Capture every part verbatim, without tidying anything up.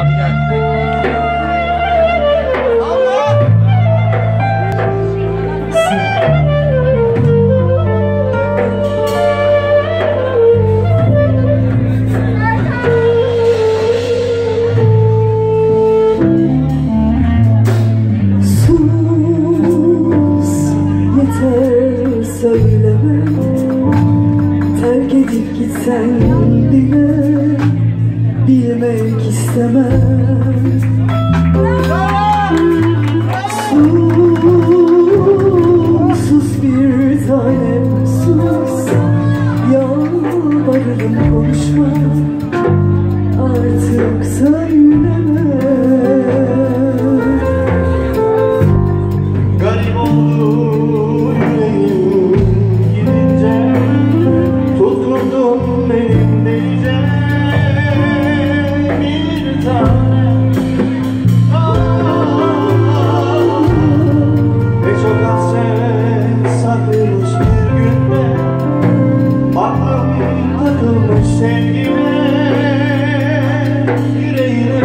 Sen bile bilmek istemem. Sus, sus bir tanem sus. Yalvarırım konuşma, artık söyleme. Garip oldu yüreğim gidince, tutkundum benim diyeceğim bir tanem. Ne çok hasret saklıymış bir günde, aklım takılmış sevgime, yüreğine.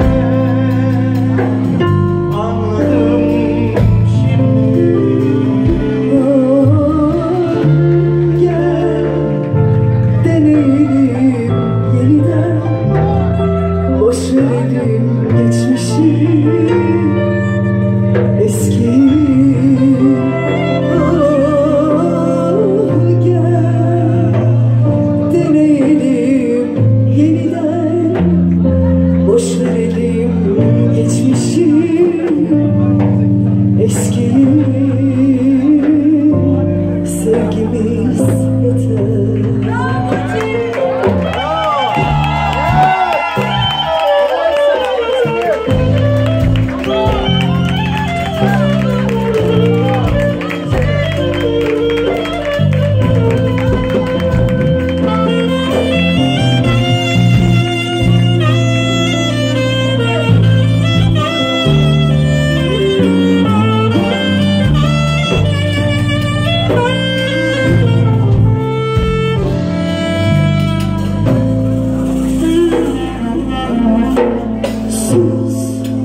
Anladım şimdi. Gel deneyelim yeniden, boş verelim geçmişi, eskiyi. Gel deneyelim yeniden, boş verelim geçmişi, eskiyi. Sevgimiz yeter. Sus,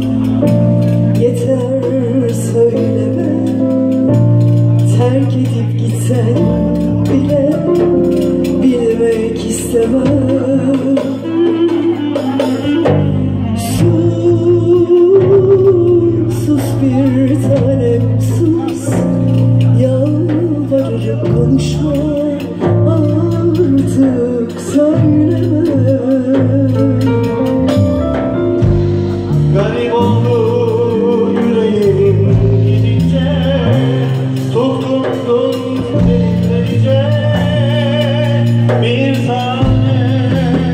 yeter söyleme. Terk edip gitsen bile bilmek istemem. Sus, sus bir tanem sus. Yalvarırım konuşma, artık söyleme. Garip oldu yüreğim gidince, tutkundum delice bir tanem.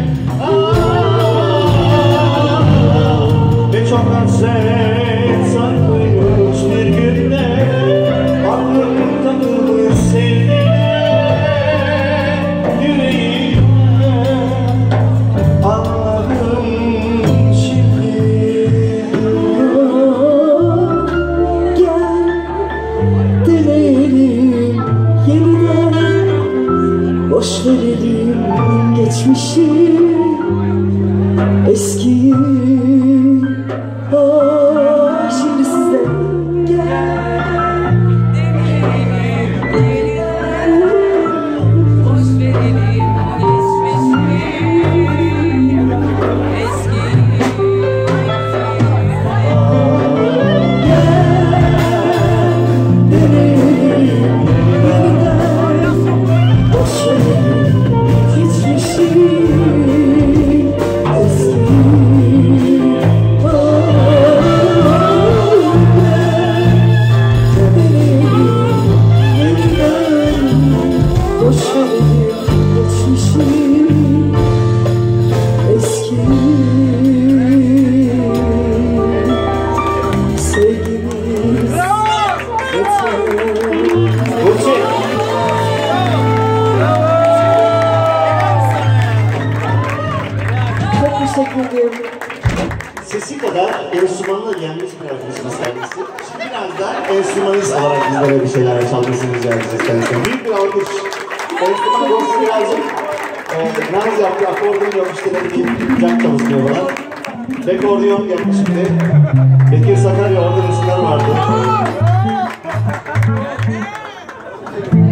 Ne çok hasret saklıymış bir günde, aklım takılmış sevdiğine, yüreğime. Anladım şimdi. Gel deneyelim yeniden, boş verelim geçmişi, eskiyi. Ah, şimdi size gel Deneyelim yeniden, boş verelim geçmişi, eskiyi. deneyelim yeniden, boş verelim geçmişi, eskiyi. Ah, deneyelim yeniden, boş verelim geçmişi, eskiyi. Sevgimiz yeter. Burçin. Çok teşekkür ederim. Sesi kadar enstrümanla yenmiş bir arkadaşımız kendisi. Şimdi biraz da enstrümanist olarak bizlere bir şeyler çalmasını rica edeceğiz kendisine. Büyük bir alkış. Enstrüman dostu birazcık e, naz yaptı, akordeon yapmıştı, ne bileyim, jack çalışmıyor falan. Bekordiyon geldi şimdi. Bekir Sakarya orada resimler vardı.